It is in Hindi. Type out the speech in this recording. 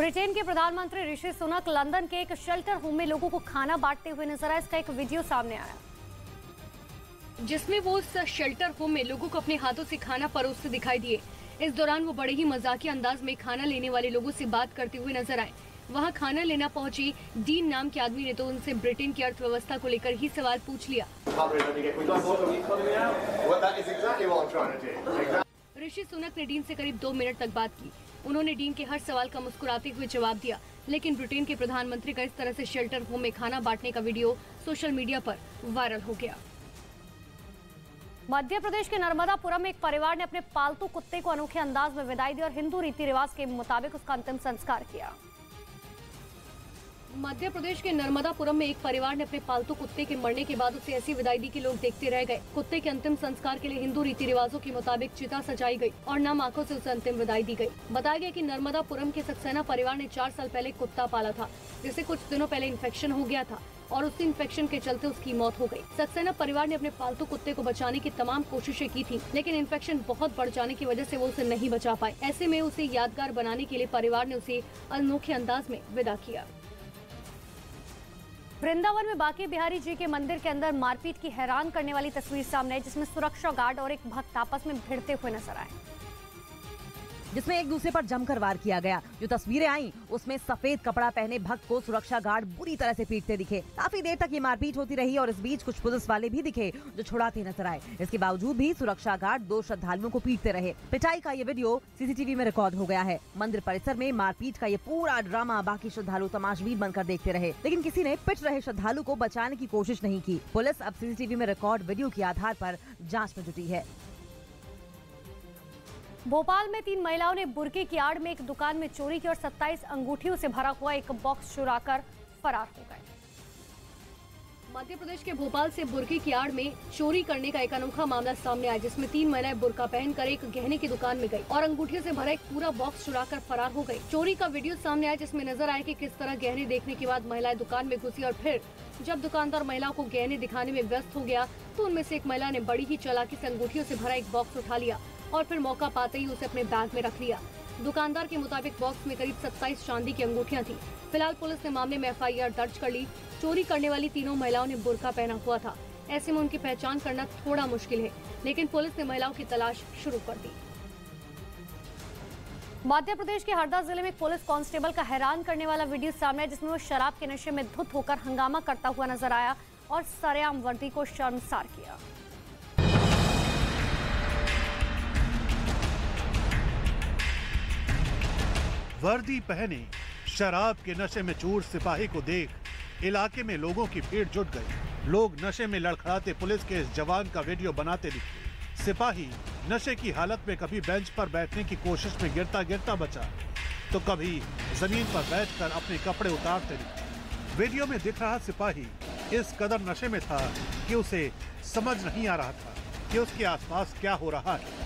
ब्रिटेन के प्रधानमंत्री ऋषि सुनक लंदन के एक शेल्टर होम में लोगों को खाना बांटते हुए नजर आए। इसका एक वीडियो सामने आया जिसमें वो उस शेल्टर होम में लोगों को अपने हाथों से खाना परोसते दिखाई दिए। इस दौरान वो बड़े ही मजाकिया अंदाज में खाना लेने वाले लोगों से बात करते हुए नजर आए। वहाँ खाना लेना पहुंचे डीन नाम के आदमी ने तो उनसे ब्रिटेन की अर्थव्यवस्था को लेकर ही सवाल पूछ लिया। ऋषि सुनक ने डीन से करीब 2 मिनट तक बात की। उन्होंने डीन के हर सवाल का मुस्कुराते हुए जवाब दिया, लेकिन ब्रिटेन के प्रधानमंत्री का इस तरह से शेल्टर होम में खाना बांटने का वीडियो सोशल मीडिया पर वायरल हो गया। मध्य प्रदेश के नर्मदापुरम में एक परिवार ने अपने पालतू कुत्ते को अनोखे अंदाज में विदाई दी और हिंदू रीति रिवाज के मुताबिक उसका अंतिम संस्कार किया। मध्य प्रदेश के नर्मदापुरम में एक परिवार ने अपने पालतू कुत्ते के मरने के बाद उसे ऐसी विदाई दी कि लोग देखते रह गए। कुत्ते के अंतिम संस्कार के लिए हिंदू रीति रिवाजों के मुताबिक चिता सजाई गई और नम आंखों से उसे अंतिम विदाई दी गई। बताया गया कि नर्मदापुरम के सक्सेना परिवार ने 4 साल पहले कुत्ता पाला था, जिसे कुछ दिनों पहले इन्फेक्शन हो गया था और उसी इन्फेक्शन के चलते उसकी मौत हो गई। सक्सेना परिवार ने अपने पालतू कुत्ते को बचाने की तमाम कोशिशें की थी, लेकिन इन्फेक्शन बहुत बढ़ जाने की वजह से वो उसे नहीं बचा पाए। ऐसे में उसे यादगार बनाने के लिए परिवार ने उसे अनोखे अंदाज में विदा किया। वृंदावन में बांके बिहारी जी के मंदिर के अंदर मारपीट की हैरान करने वाली तस्वीर सामने आई, जिसमें सुरक्षा गार्ड और एक भक्त आपस में भिड़ते हुए नजर आए, जिसमें एक दूसरे पर जमकर वार किया गया। जो तस्वीरें आई उसमें सफेद कपड़ा पहने भक्त को सुरक्षा गार्ड बुरी तरह से पीटते दिखे। काफी देर तक ये मारपीट होती रही और इस बीच कुछ पुलिस वाले भी दिखे जो छुड़ाते नजर आए। इसके बावजूद भी सुरक्षा गार्ड 2 श्रद्धालुओं को पीटते रहे। पिटाई का ये वीडियो सीसीटीवी में रिकॉर्ड हो गया है। मंदिर परिसर में मारपीट का ये पूरा ड्रामा बाकी श्रद्धालु तमाशबीन बनकर देखते रहे, लेकिन किसी ने पिट रहे श्रद्धालु को बचाने की कोशिश नहीं की। पुलिस अब सीसीटीवी में रिकॉर्ड वीडियो के आधार पर जाँच में जुटी है। भोपाल में 3 महिलाओं ने बुर्के की आड़ में एक दुकान में चोरी की और 27 अंगूठियों से भरा हुआ एक बॉक्स चुराकर फरार हो गए। मध्य प्रदेश के भोपाल से बुर्के की आड़ में चोरी करने का एक अनोखा मामला सामने आया, जिसमें 3 महिलाएं बुर्का पहनकर एक गहने की दुकान में गई और अंगूठियों से भरा एक पूरा बॉक्स चुराकर फरार हो गई। चोरी का वीडियो सामने आया, जिसमें नजर आया कि किस तरह गहने देखने के बाद महिलाएं दुकान में घुसी और फिर जब दुकानदार महिलाओं को गहने दिखाने में व्यस्त हो गया तो उनमें से एक महिला ने बड़ी ही चालाकी से अंगूठियों से भरा एक बॉक्स उठा लिया और फिर मौका पाते ही उसे अपने बैग में रख लिया। दुकानदार के मुताबिक बॉक्स में करीब 27 चांदी की अंगूठियां थी। फिलहाल पुलिस ने मामले में FIR दर्ज कर ली। चोरी करने वाली तीनों महिलाओं ने बुर्का पहना हुआ था। ऐसे में उनकी पहचान करना थोड़ा मुश्किल है, लेकिन पुलिस ने महिलाओं की तलाश शुरू कर दी। मध्य प्रदेश के हरदा जिले में एक पुलिस कांस्टेबल का हैरान करने वाला वीडियो सामने आया, जिसमें वो शराब के नशे में धुत होकर हंगामा करता हुआ नजर आया और सरेआम वर्दी को शर्मसार किया। वर्दी पहने शराब के नशे में चूर सिपाही को देख इलाके में लोगों की भीड़ जुट गई। लोग नशे में लड़खड़ाते पुलिस के इस जवान का वीडियो बनाते दिखे। सिपाही नशे की हालत में कभी बेंच पर बैठने की कोशिश में गिरता गिरता बचा, तो कभी जमीन पर बैठकर अपने कपड़े उतारते दिखे। वीडियो में दिख रहा सिपाही इस कदर नशे में था कि उसे समझ नहीं आ रहा था कि उसके आसपास क्या हो रहा है।